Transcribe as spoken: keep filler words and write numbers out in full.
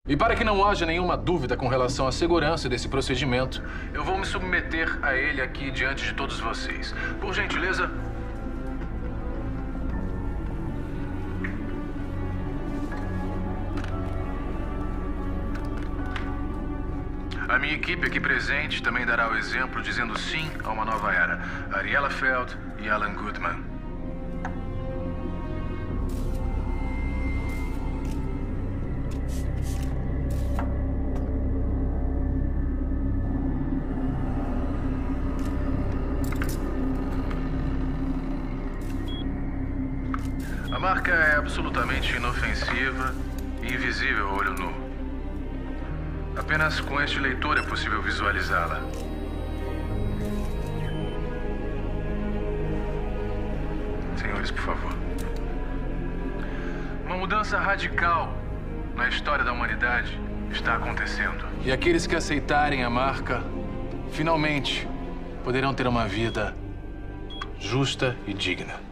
E para que não haja nenhuma dúvida com relação à segurança desse procedimento, eu vou me submeter a ele aqui diante de todos vocês. Por gentileza... A minha equipe aqui presente também dará o exemplo dizendo sim a uma nova era. Ariella Feld e Alan Goodman. A marca é absolutamente inofensiva e invisível a olho nu. Apenas com este leitor é possível visualizá-la. Senhores, por favor. Uma mudança radical na história da humanidade está acontecendo. E aqueles que aceitarem a marca, finalmente, poderão ter uma vida justa e digna.